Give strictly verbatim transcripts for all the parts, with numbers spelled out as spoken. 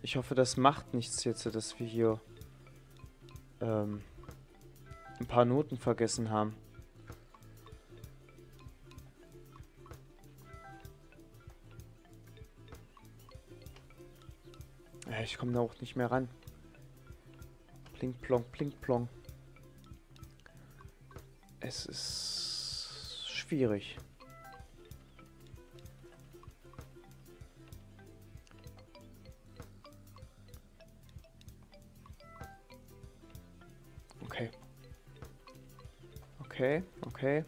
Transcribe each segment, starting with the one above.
Ich hoffe, das macht nichts jetzt, dass wir hier ähm, ein paar Noten vergessen haben. Ja, ich komme da auch nicht mehr ran. Plink plong, plink plong. Es ist schwierig. Okay. Okay, okay.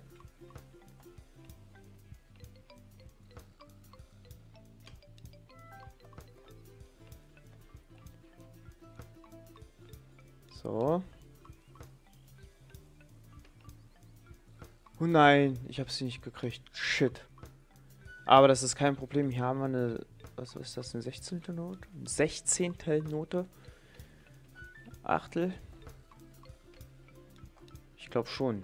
So. Oh nein, ich habe sie nicht gekriegt. Shit. Aber das ist kein Problem. Hier haben wir eine... Was ist das? Eine sechzehnte Note? Eine sechzehnte Note? Achtel? Ich glaube schon.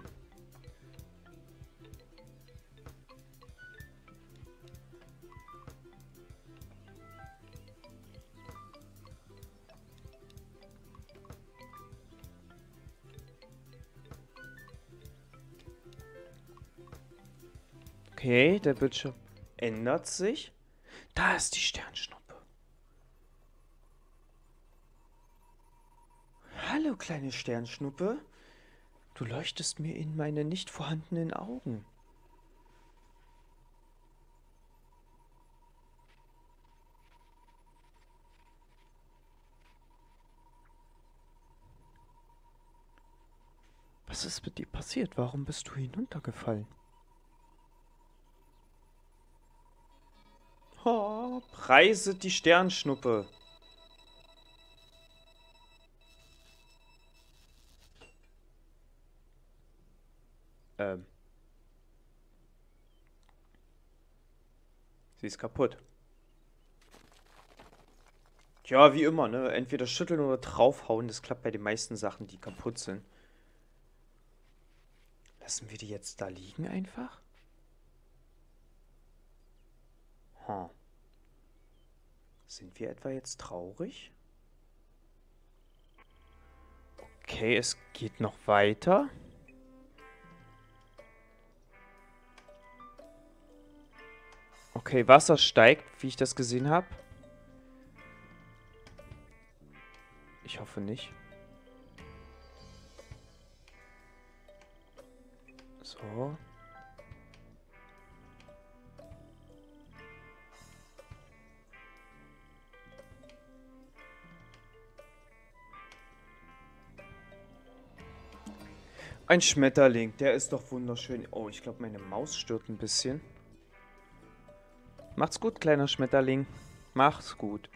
Okay, der Bildschirm ändert sich. Da ist die Sternschnuppe. Hallo, kleine Sternschnuppe. Du leuchtest mir in meine nicht vorhandenen Augen. Was ist mit dir passiert? Warum bist du hinuntergefallen? Oh, preiset die Sternschnuppe. Ähm. Sie ist kaputt. Ja, wie immer, ne? Entweder schütteln oder draufhauen. Das klappt bei den meisten Sachen, die kaputt sind. Lassen wir die jetzt da liegen einfach? Hm. Sind wir etwa jetzt traurig? Okay, es geht noch weiter. Okay, Wasser steigt, wie ich das gesehen habe. Ich hoffe nicht. So. Ein Schmetterling, der ist doch wunderschön. Oh, ich glaube, meine Maus stört ein bisschen. Macht's gut, kleiner Schmetterling. Macht's gut.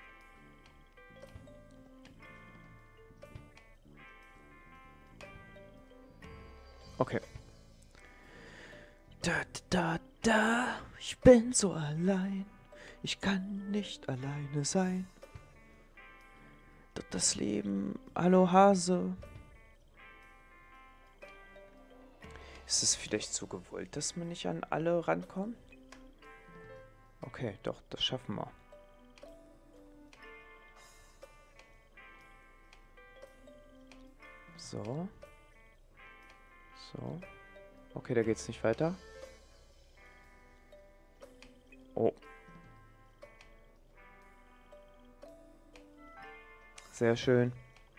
Okay. Da, da, da, ich bin so allein. Ich kann nicht alleine sein. Doch das Leben, hallo Hase. Ist es vielleicht so gewollt, dass man nicht an alle rankommt? Okay, doch, das schaffen wir. So. So. Okay, da geht's nicht weiter. Oh. Sehr schön.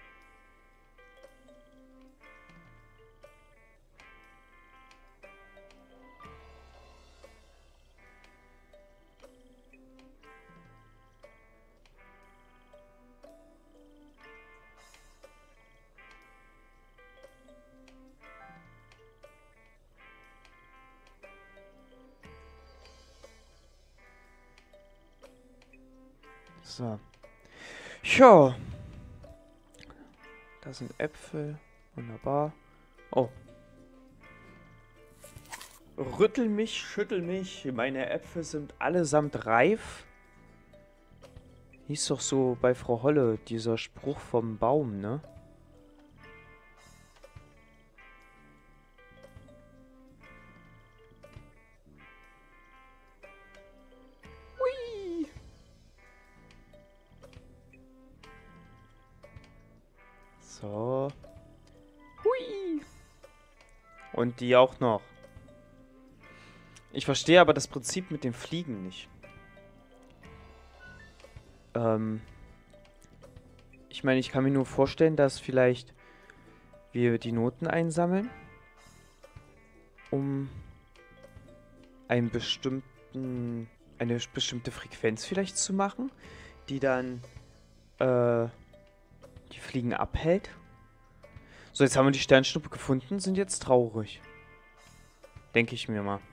So. Ja. Da sind Äpfel. Wunderbar. Oh. Rüttel mich, schüttel mich. Meine Äpfel sind allesamt reif. Hieß doch so bei Frau Holle, dieser Spruch vom Baum, ne? Hui. So. Hui. Und die auch noch. Ich verstehe aber das Prinzip mit dem Fliegen nicht. Ähm. Ich meine, ich kann mir nur vorstellen, dass vielleicht wir die Noten einsammeln, um einen bestimmten, eine bestimmte Frequenz vielleicht zu machen, die dann äh, die Fliegen abhält. So, jetzt haben wir die Sternschnuppe gefunden, sind jetzt traurig. Denke ich mir mal.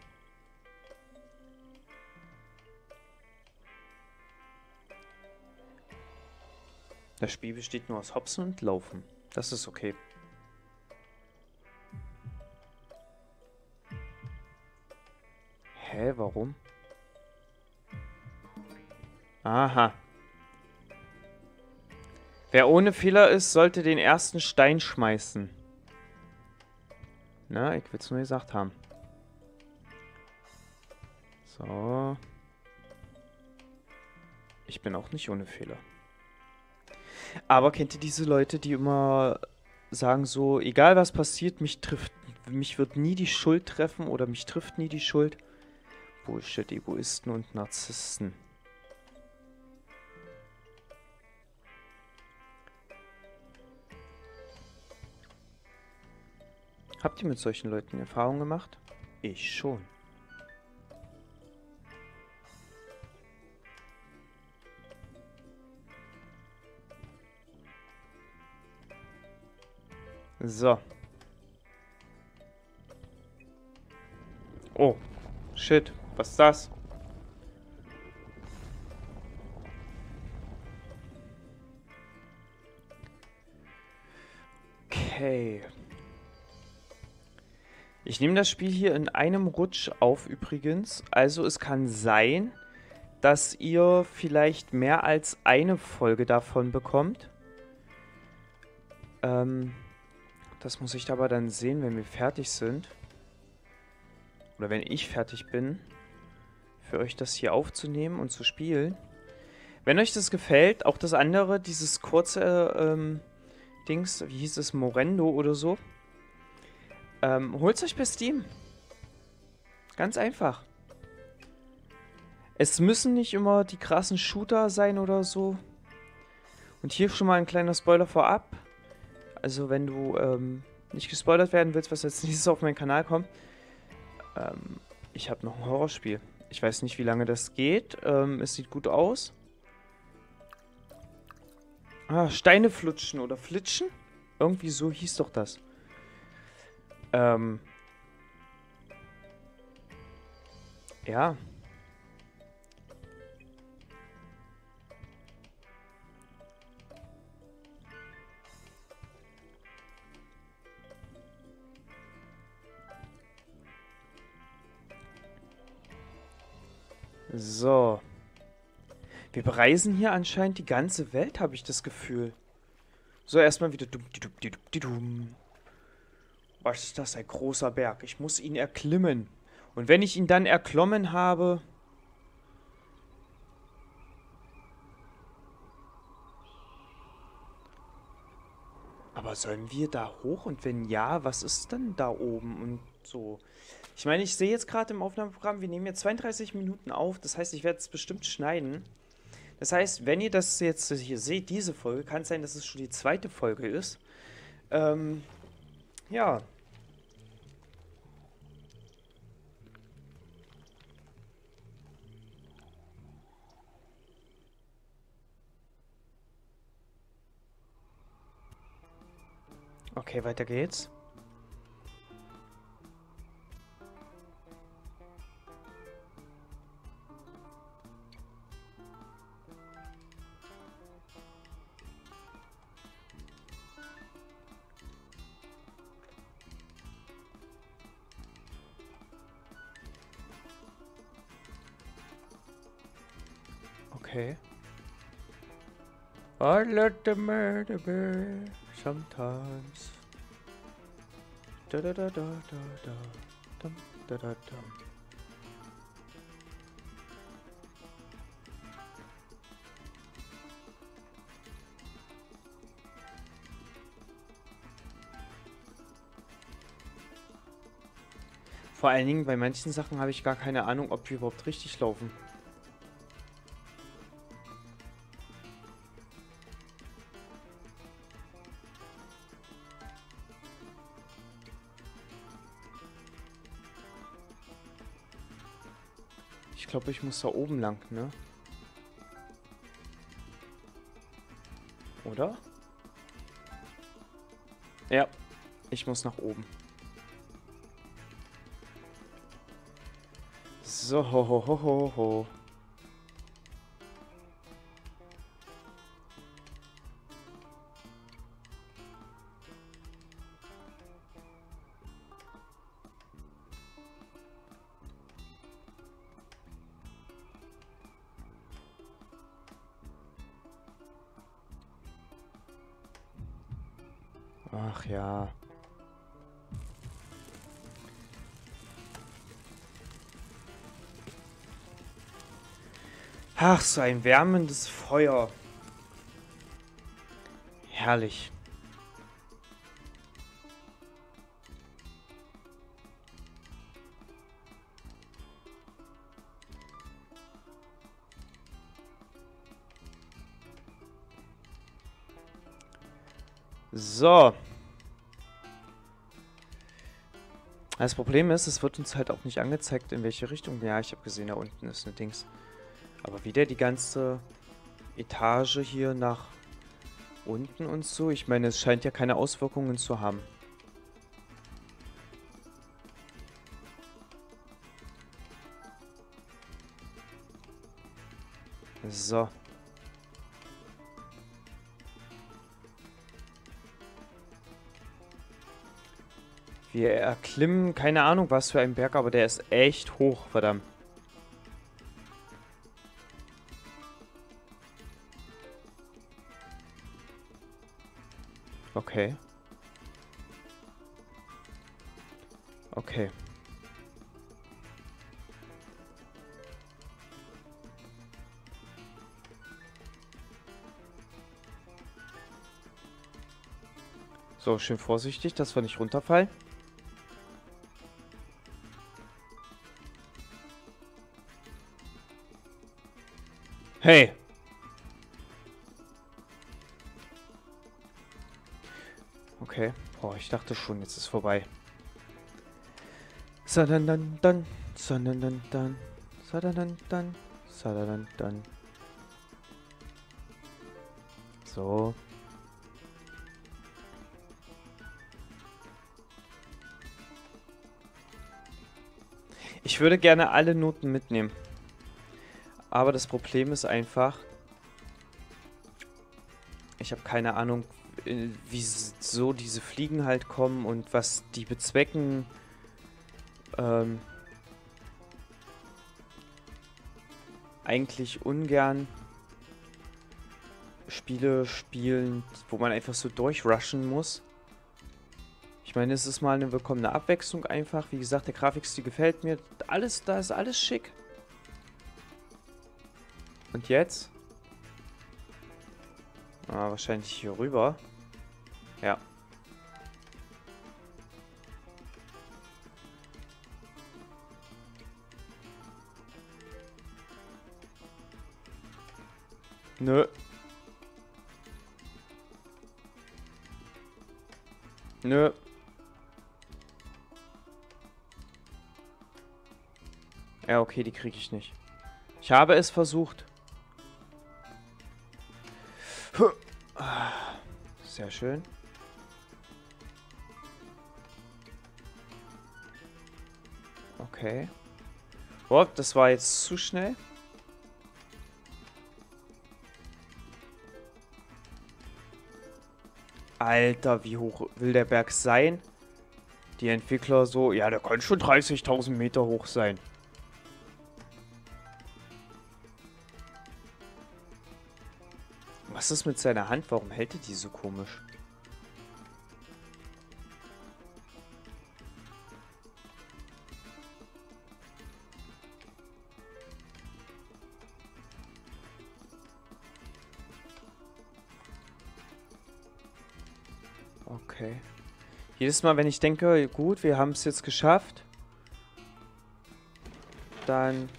Das Spiel besteht nur aus Hopsen und Laufen. Das ist okay. Hä, warum? Aha. Wer ohne Fehler ist, sollte den ersten Stein schmeißen. Na, ich will es nur gesagt haben. So. Ich bin auch nicht ohne Fehler. Aber kennt ihr diese Leute, die immer sagen so, egal was passiert, mich trifft, mich wird nie die Schuld treffen oder mich trifft nie die Schuld? Bullshit, Egoisten und Narzissten. Habt ihr mit solchen Leuten Erfahrung gemacht? Ich schon. So. Oh. Shit. Was ist das? Okay. Ich nehme das Spiel hier in einem Rutsch auf übrigens. Also es kann sein, dass ihr vielleicht mehr als eine Folge davon bekommt. Ähm, das muss ich aber dann sehen, wenn wir fertig sind. Oder wenn ich fertig bin, für euch das hier aufzunehmen und zu spielen. Wenn euch das gefällt, auch das andere, dieses kurze ähm, Dings, wie hieß es, Morendo oder so, ähm, holt es euch bei Steam. Ganz einfach. Es müssen nicht immer die krassen Shooter sein oder so. Und hier schon mal ein kleiner Spoiler vorab. Also wenn du ähm, nicht gespoilert werden willst, was als nächstes auf meinen Kanal kommt. Ähm, ich habe noch ein Horrorspiel. Ich weiß nicht, wie lange das geht. Ähm, es sieht gut aus. Ah, Steine flutschen oder flitschen? Irgendwie so hieß doch das. Ähm. Ja. So. Wir bereisen hier anscheinend die ganze Welt, habe ich das Gefühl. So, erstmal wieder dumm, die dumm, die dumm, die dumm. Was ist das? Ein großer Berg. Ich muss ihn erklimmen. Und wenn ich ihn dann erklommen habe... Aber sollen wir da hoch? Und wenn ja, was ist denn da oben und so? Ich meine, ich sehe jetzt gerade im Aufnahmeprogramm, wir nehmen jetzt zweiunddreißig Minuten auf. Das heißt, ich werde es bestimmt schneiden. Das heißt, wenn ihr das jetzt hier seht, diese Folge, kann es sein, dass es schon die zweite Folge ist. Ähm, ja. Okay, weiter geht's. Okay. I let the murder be sometimes. Da da da da da da dum, da da dum. Vor allen Dingen, bei manchen Sachen habe ich gar keine Ahnung, ob wir überhaupt richtig laufen. Ich glaube, ich muss da oben lang, ne? Oder? Ja, ich muss nach oben. So, ho, ho, ho, ho, ho. Ach ja. Ach, so ein wärmendes Feuer. Herrlich. So. Das Problem ist, es wird uns halt auch nicht angezeigt, in welche Richtung. Ja, ich habe gesehen, da unten ist eine Dings. Aber wieder die ganze Etage hier nach unten und so. Ich meine, es scheint ja keine Auswirkungen zu haben. So. Wir erklimmen, keine Ahnung was für einen Berg, aber der ist echt hoch, verdammt. Okay. Okay. So, schön vorsichtig, dass wir nicht runterfallen. Hey! Okay. Boah, ich dachte schon, jetzt ist vorbei. Sadandan dann, sadandan dann, sadandan dann, sadandan dann. So. Ich würde gerne alle Noten mitnehmen. Aber das Problem ist einfach, ich habe keine Ahnung, wieso diese Fliegen halt kommen und was die bezwecken. Ähm, eigentlich ungern Spiele spielen, wo man einfach so durchrushen muss. Ich meine, es ist mal eine willkommene Abwechslung einfach. Wie gesagt, der Grafikstil gefällt mir. Alles, da ist alles schick. Und jetzt? Ah, wahrscheinlich hier rüber. Ja. Nö. Nö. Ja, okay, die kriege ich nicht. Ich habe es versucht. Sehr schön. Okay. Oh, das war jetzt zu schnell. Alter, wie hoch will der Berg sein? Die Entwickler so, ja, der kann schon dreißigtausend Meter hoch sein. Was ist mit seiner Hand? Warum hält er die so komisch? Okay. Jedes Mal, wenn ich denke, gut, wir haben es jetzt geschafft, dann...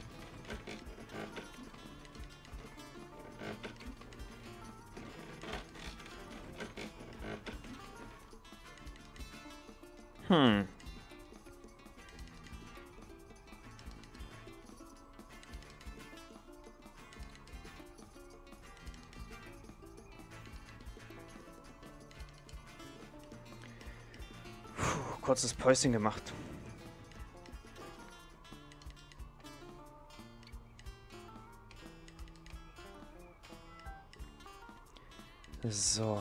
Hm. Puh, kurzes Päuschen gemacht. So.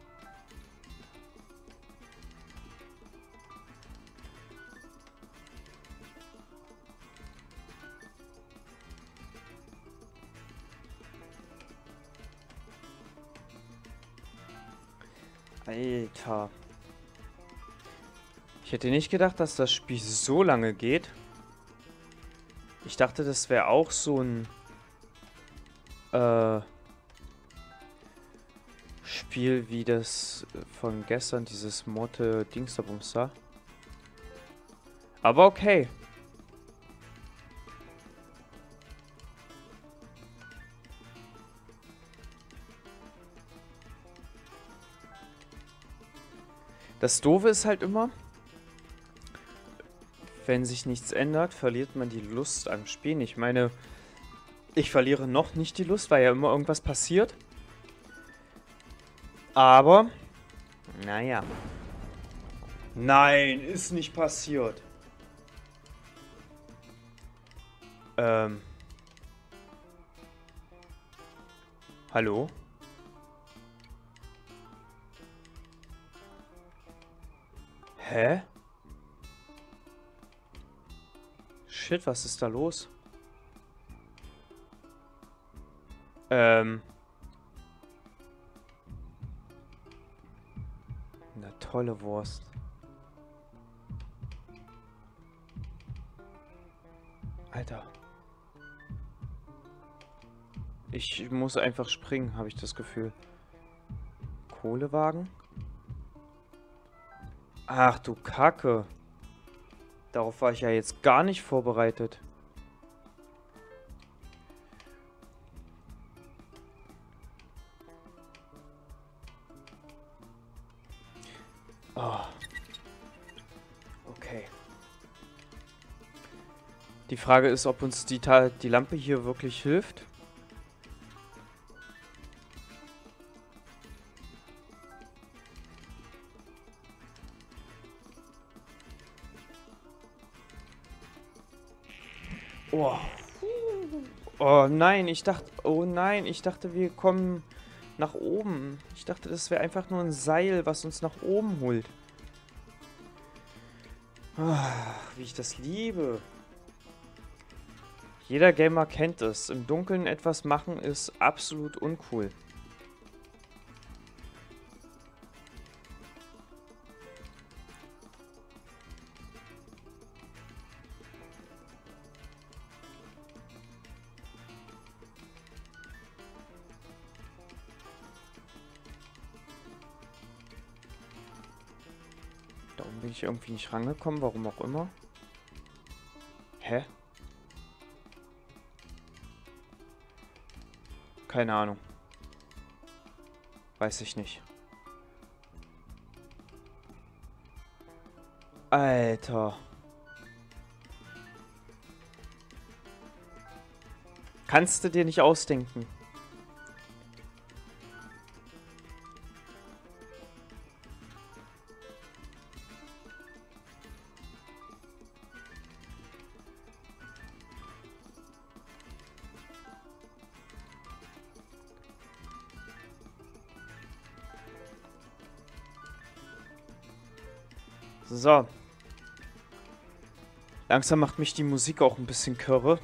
Alter. Ich hätte nicht gedacht, dass das Spiel so lange geht. Ich dachte, das wäre auch so ein äh, Spiel wie das von gestern, dieses Motte Dingsterbumster. Aber okay. Das Doofe ist halt immer, wenn sich nichts ändert, verliert man die Lust am Spielen. Ich meine, ich verliere noch nicht die Lust, weil ja immer irgendwas passiert. Aber, naja. Nein, ist nicht passiert. Ähm. Hallo? Hä? Shit, was ist da los? Ähm. Na tolle Wurst. Alter. Ich muss einfach springen, habe ich das Gefühl. Kohlewagen? Ach du Kacke. Darauf war ich ja jetzt gar nicht vorbereitet. Oh. Okay. Die Frage ist, ob uns die, Ta die Lampe hier wirklich hilft. Oh. Oh nein, ich dachte, oh nein, ich dachte, wir kommen nach oben. Ich dachte, das wäre einfach nur ein Seil, was uns nach oben holt. Ach, wie ich das liebe. Jeder Gamer kennt es. Im Dunkeln etwas machen ist absolut uncool. Da oben bin ich irgendwie nicht rangekommen, warum auch immer. Hä? Keine Ahnung. Weiß ich nicht. Alter. Kannst du dir nicht ausdenken. So. Langsam macht mich die Musik auch ein bisschen kirre.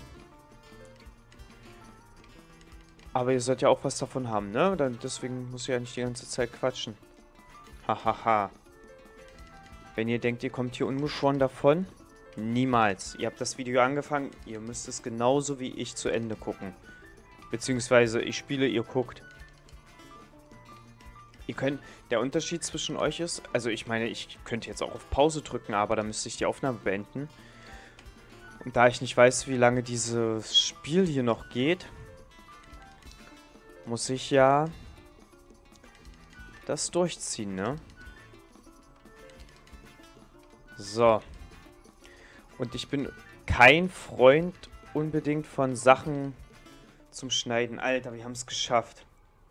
Aber ihr sollt ja auch was davon haben, ne? Dann, deswegen muss ich ja nicht die ganze Zeit quatschen. Hahaha. Wenn ihr denkt, ihr kommt hier ungeschoren davon, niemals. Ihr habt das Video angefangen, ihr müsst es genauso wie ich zu Ende gucken. Beziehungsweise ich spiele, ihr guckt. Ihr könnt, der Unterschied zwischen euch ist, also ich meine, ich könnte jetzt auch auf Pause drücken, aber dann müsste ich die Aufnahme beenden. Und da ich nicht weiß, wie lange dieses Spiel hier noch geht, muss ich ja das durchziehen, ne? So. Und ich bin kein Freund unbedingt von Sachen zum Schneiden. Alter, wir haben es geschafft.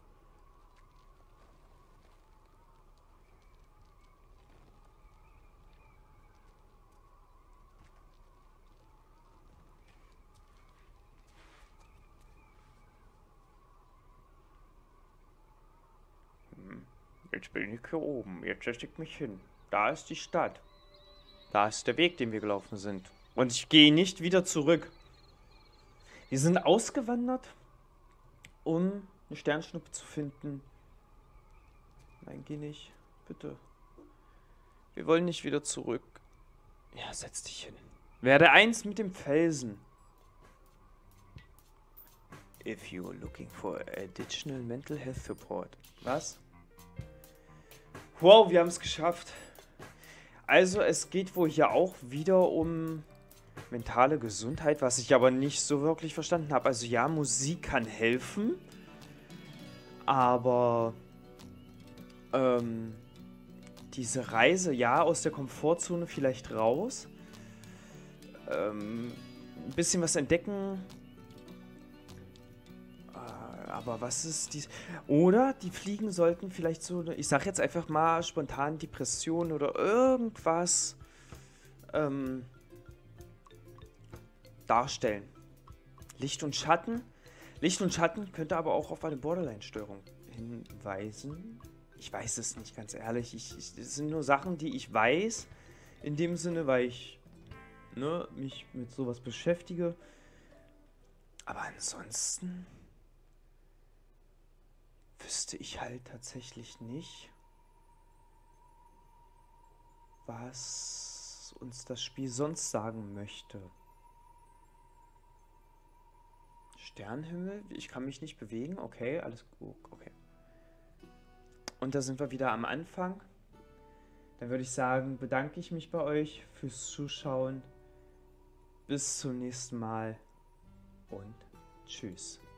Jetzt bin ich hier oben. Jetzt setze ich mich hin. Da ist die Stadt. Da ist der Weg, den wir gelaufen sind. Und ich gehe nicht wieder zurück. Wir sind ausgewandert, um eine Sternschnuppe zu finden. Nein, geh nicht. Bitte. Wir wollen nicht wieder zurück. Ja, setz dich hin. Werde eins mit dem Felsen. If you are looking for additional mental health support. Was? Wow, wir haben es geschafft. Also es geht wohl hier auch wieder um mentale Gesundheit, was ich aber nicht so wirklich verstanden habe. Also ja, Musik kann helfen, aber ähm, diese Reise, ja, aus der Komfortzone vielleicht raus, ähm, ein bisschen was entdecken. Aber was ist dies? Oder die Fliegen sollten vielleicht so, ich sag jetzt einfach mal spontan Depression oder irgendwas ähm, darstellen. Licht und Schatten. Licht und Schatten könnte aber auch auf eine Borderline-Störung hinweisen. Ich weiß es nicht, ganz ehrlich. Ich, ich, das sind nur Sachen, die ich weiß. In dem Sinne, weil ich ne, mich mit sowas beschäftige. Aber ansonsten wüsste ich halt tatsächlich nicht, was uns das Spiel sonst sagen möchte. Sternenhimmel? Ich kann mich nicht bewegen? Okay, alles gut. Okay. Und da sind wir wieder am Anfang. Dann würde ich sagen, bedanke ich mich bei euch fürs Zuschauen. Bis zum nächsten Mal und tschüss.